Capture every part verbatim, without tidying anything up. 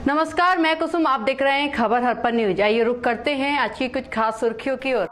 नमस्कार, मैं कुसुम। आप देख रहे हैं खबर हरपन न्यूज। आइए रुक करते हैं आज की कुछ खास सुर्खियों की ओर।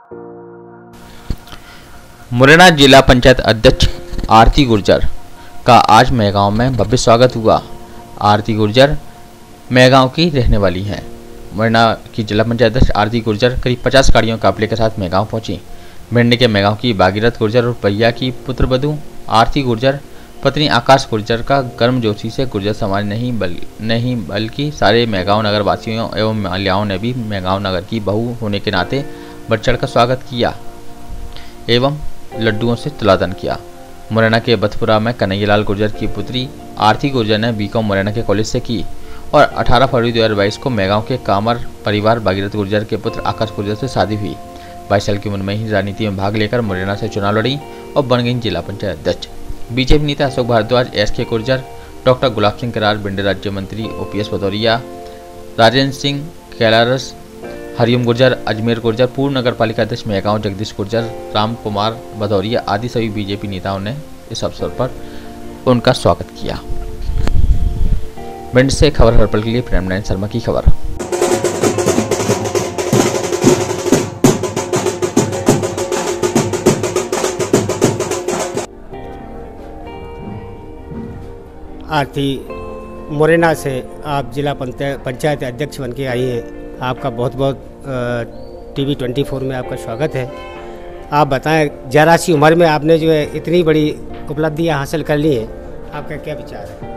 मुरैना जिला पंचायत अध्यक्ष आरती गुर्जर का आज मेहगांव में भव्य स्वागत हुआ। आरती गुर्जर मेहगांव की रहने वाली हैं। मुरैना की जिला पंचायत अध्यक्ष आरती गुर्जर करीब पचास गाड़ियों काफिले के साथ मेहगांव पहुंची। भिंड के मेहगांव की भागीरथ गुर्जर और भैया की पुत्रवधू आरती गुर्जर पत्नी आकाश गुर्जर का गर्मजोशी से गुर्जर समाज नहीं बल नहीं बल्कि सारे मेहगांव नगर वासियों एवं महिलाओं ने भी मेहगांव नगर की बहू होने के नाते बढ़ चढ़ कर स्वागत किया एवं लड्डुओं से तुलाधन किया। मुरैना के बथपुरा में कन्हैयालाल गुर्जर की पुत्री आरती गुर्जर ने बीकॉम मुरैना के कॉलेज से की और अठारह फरवरी दो हज़ार बाईस को मेहगांव के कामर परिवार भागीरथ गुर्जर के पुत्र आकाश गुर्जर से शादी हुई। बाईस साल की उम्र में ही राजनीति में भाग लेकर मुरैना से चुनाव लड़ी और बन गई जिला पंचायत अध्यक्ष। बीजेपी नेता अशोक भारद्वाज, एस के गुर्जर, डॉक्टर गुलाब सिंह करार, भिंड राज्य मंत्री ओपीएस भदौरिया, राजेंद्र सिंह कैलारस, हरिओम गुर्जर, अजमेर गुर्जर, पूर्व नगर पालिका अध्यक्ष मेहगांव जगदीश गुर्जर, राम कुमार भदौरिया आदि सभी बीजेपी नेताओं ने इस अवसर पर उनका स्वागत किया। भिंड से खबर हरपल के लिए प्रेमनारायण शर्मा की खबर। आरती मुरैना से आप जिला पंचायत अध्यक्ष बन के आई हैं। आपका बहुत बहुत टीवी ट्वेंटी फोर में आपका स्वागत है। आप बताएं, जरा सी उम्र में आपने जो है इतनी बड़ी उपलब्धियां हासिल कर ली हैं, आपका क्या विचार है?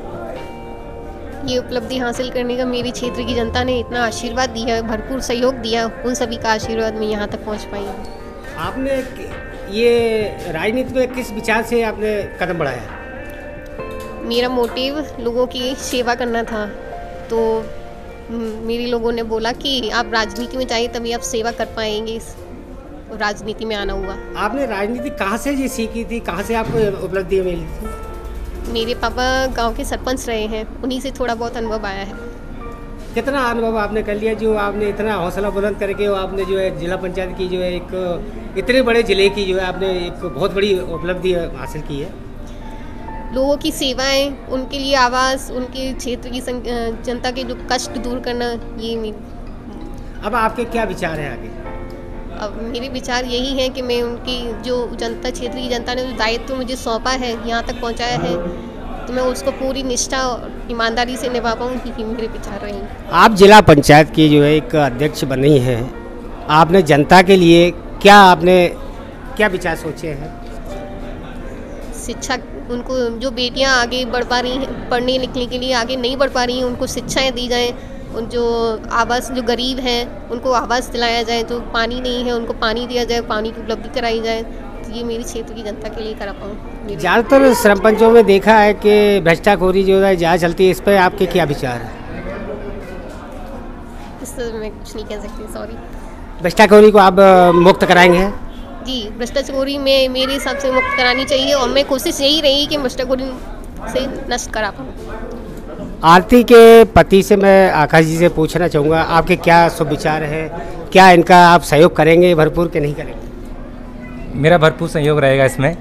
ये उपलब्धि हासिल करने का मेरी क्षेत्र की जनता ने इतना आशीर्वाद दिया, भरपूर सहयोग दिया, उन सभी का आशीर्वाद मैं यहाँ तक पहुँच पाई हूँ। आपने ये राजनीति में किस विचार से आपने कदम बढ़ाया? मेरा मोटिव लोगों की सेवा करना था, तो मेरे लोगों ने बोला कि आप राजनीति में जाइए तभी आप सेवा कर पाएंगे। राजनीति में आना हुआ। आपने राजनीति कहाँ से जी सीखी थी, कहाँ से आपको उपलब्धि मिली थी? मेरे पापा गांव के सरपंच रहे हैं, उन्हीं से थोड़ा बहुत अनुभव आया है। कितना अनुभव आपने कर लिया जो आपने इतना हौसला बुलंद करके आपने जो है जिला पंचायत की जो है एक इतने बड़े जिले की जो है आपने एक बहुत बड़ी उपलब्धि हासिल की है? लोगों की सेवाएं, उनके लिए आवाज़, उनके क्षेत्र की जनता के जो कष्ट दूर करना, ये मेरी। अब आपके क्या विचार हैं आगे? अब मेरे विचार यही हैं कि मैं उनकी जो जनता क्षेत्र की जनता ने जो दायित्व मुझे सौंपा है, यहाँ तक पहुँचाया है, तो मैं उसको पूरी निष्ठा और ईमानदारी से निभा पाऊँ, यही मेरे विचार रहे। आप जिला पंचायत की जो है एक अध्यक्ष बनी हैं, आपने जनता के लिए क्या आपने क्या विचार सोचे हैं? शिक्षा, उनको जो बेटियां आगे बढ़ पा रही हैं, पढ़ने लिखने के लिए आगे नहीं बढ़ पा रही हैं, उनको शिक्षाएं दी जाएं। उन जो आवास, जो गरीब हैं उनको आवास दिलाया जाए, जो पानी नहीं है उनको पानी दिया जाए, पानी की उपलब्धि कराई जाए। तो ये मेरी क्षेत्र की जनता के लिए करा पाऊँ। ज़्यादातर सरपंचों में देखा है कि भ्रष्टाखोरी जो है ज़्यादा चलती है, इस पर आपके क्या विचार है? इस तरह मैं कुछ नहीं कह सकती, सॉरी। भ्रष्टाखोरी को आप मुक्त कराएंगे? जी, भ्रष्टाचारी में मेरे हिसाब से मुक्त करानी चाहिए और मैं कोशिश यही रही कि भ्रष्टाचारी से नष्ट करा पाऊँ। आरती के पति से मैं आकाश जी से पूछना चाहूँगा, आपके क्या शुभ विचार है? क्या इनका आप सहयोग करेंगे भरपूर के नहीं करेंगे? मेरा भरपूर सहयोग रहेगा इसमें।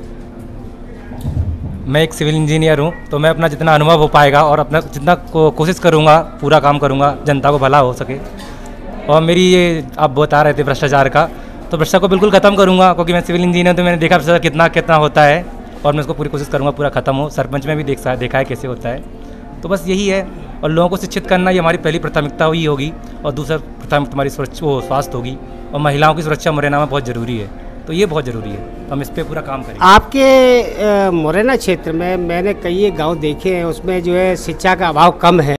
मैं एक सिविल इंजीनियर हूँ, तो मैं अपना जितना अनुभव हो पाएगा और अपना जितना को, कोशिश करूँगा, पूरा काम करूँगा, जनता को भला हो सके। और मेरी ये आप बता रहे थे भ्रष्टाचार का, तो भ्रष्टाचार को बिल्कुल ख़त्म करूँगा, क्योंकि मैं सिविल इंजीनियर, तो मैंने देखा भ्रष्टाचार कितना कितना होता है और मैं उसको पूरी कोशिश करूँगा पूरा ख़त्म हो। सरपंच में भी देखा देखा है कैसे होता है। तो बस यही है, और लोगों को शिक्षित करना ये हमारी पहली प्राथमिकता ही होगी, और दूसरा प्राथमिकता हमारी सुरक्षा, वो स्वास्थ्य होगी, और महिलाओं की सुरक्षा मुरैना में बहुत ज़रूरी है, तो ये बहुत ज़रूरी है। हम इस पर पूरा काम करेंगे। आपके मुरैना क्षेत्र में मैंने कई गाँव देखे हैं, उसमें जो है शिक्षा का अभाव कम है।